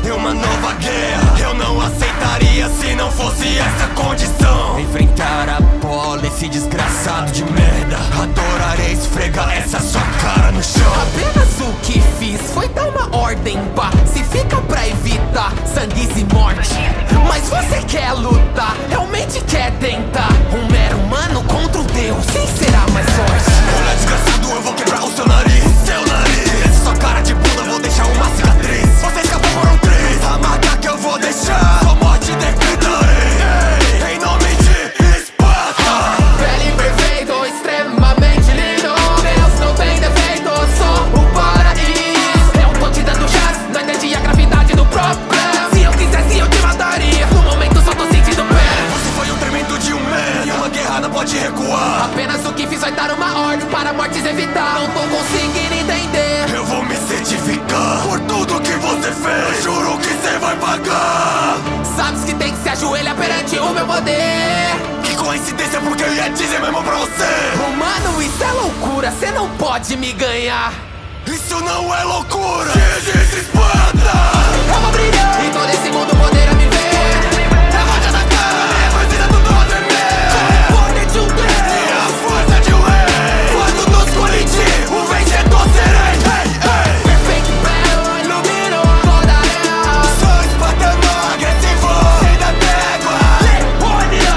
e uma nova guerra. Eu não aceitaria se não fosse essa condição. Enfrentar a Apolo, esse desgraçado de merda. Adorarei esfregar essa sua cara no chão. Apenas o que fiz foi dar uma ordem pacífica pra evitar sangues e morte. Mas você quer lutar, realmente quer tentar um mero humano contra o Deus. Quem será mais forte? Olha, desgraçado, eu vou quebrar o seu nariz. Seu nariz. Essa sua cara de bunda, vou deixar uma cicatriz. Você escapou por um triz. A marca que eu vou deixar, sua morte decretarei. Em nome de Esparta. Pele perfeito, extremamente lindo. Deus não tem defeito, só o paraíso. Eu tô te dando chance, não entendi a gravidade do problema. Se eu quisesse eu te mataria, no momento só tô sentindo pena. Você foi um tremendo de um merda, e uma guerra não pode recuar. Apenas o que fiz vai dar uma ordem para mortes evitar. Não tô conseguindo entender. Eu vou me certificar por tudo que você fez. Eu juro que você vai pagar. Sabes que tem que se ajoelhar perante o meu poder. Que coincidência, porque eu ia dizer mesmo pra você. Humano, isso é loucura, cê não pode me ganhar. Isso não é loucura. Existe Esparta. Eu vou brilhar e todo esse mundo poderá me ver. Eu vou te atacar, minha partida tudo vai tremer. Com o poder de um Deus E a força de um rei. Quando nos colidir, o vencedor serei. perfeito, belo, iluminou toda a era. Sou espartano, agressivo, sem da trégua. Leônia,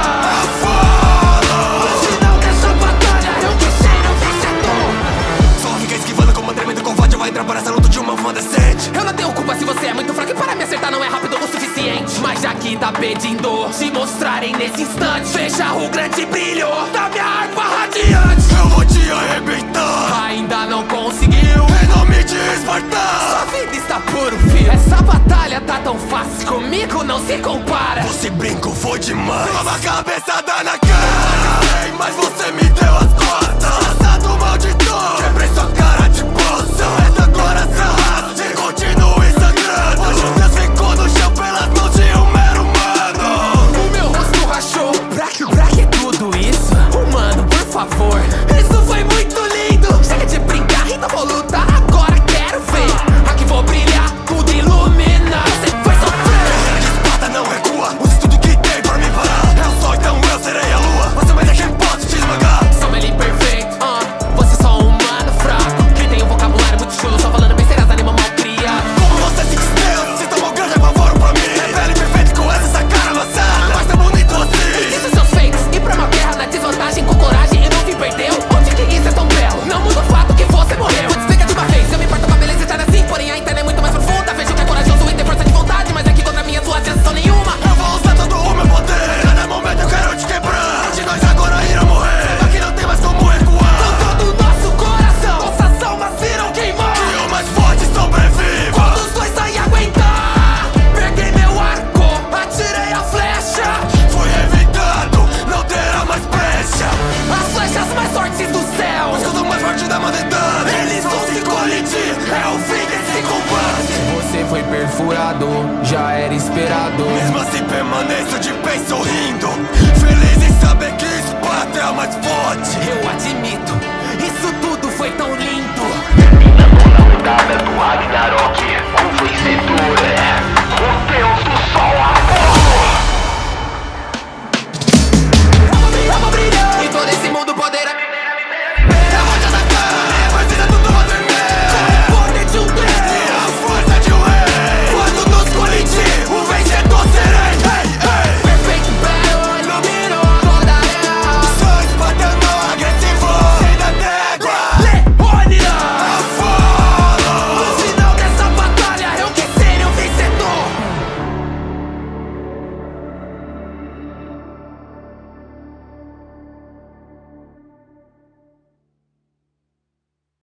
Apolo. se não dessa batalha, eu que serei o vencedor. Só fica esquivando como um tremendo covarde. Vai entrar para essa luta de uma fã decente. Eu não tenho culpa se você é muito fraco e para me acertar não é rápido o suficiente. Mas já que tá pedindo se mostrarem nesse instante, veja o grande brilho da minha arma radiante. Eu vou te arrebentar. Ainda não conseguiu. Em nome de Esparta. Sua vida está por um fio. Essa batalha tá tão fácil, comigo não se compara. Você brincou, foi demais. Toma a cabeçada na cara. Ei, mas você me deu as costas. Passado malditor, quebrei sua cara de bolsa. Essa agora se arraste, continue sangrando. Hoje Deus ficou no chão pelas mãos de um mero humano. O meu rosto rachou. Pra que tudo isso? Humano, por favor. Isso foi muito lindo. Chega de brincar, então vou lutar. Agora quero ver. Aqui vou brilhar, tudo iluminar. Você vai sofrer. Guerreiro de Esparta não recua. Use tudo que tem pra me parar. É o sol, então eu serei a lua. Você vai ter quem possa te esmagar. Sou ele imperfeito, você só um humano fraco. Que tem um vocabulário muito chulo, só falando besteiras, animal mal criado. Como você se estrelas, se tomou grande apavoro pra mim. É pele perfeita com essa cara amassada. Mas tão bonito assim. Isso seus fakes, e pra uma guerra na desvantagem com coragem, eu não vi perdeu. Onde que isso é tão belo? Não muda o fato que você morreu. Vou te explicar de uma vez, eu me importo com a beleza estar assim. Porém a interna é muito mais profunda. Vejo que é corajoso e tem força de vontade, mas aqui contra mim as suas chances são nenhuma. Eu vou usar todo o meu poder. Cada momento eu quero te quebrar. De nós agora irão morrer. Aqui não tem mais como recuar. Com todo o nosso coração, nossas almas irão queimar. E o mais forte sobreviva. Quando os dois saem aguentar, peguei meu arco, atirei a flecha. Fui evitado, não terá mais brecha. As flechas mais fortes do céu, O escudo mais forte da humanidade. Eles vão se colidir. É o fim desse combate. você foi perfurado, já era esperado. Mesmo assim permaneço de pé sorrindo. Feliz em saber que Esparta é a mais forte. Eu admito, isso tudo foi tão lindo. Termina com lamentável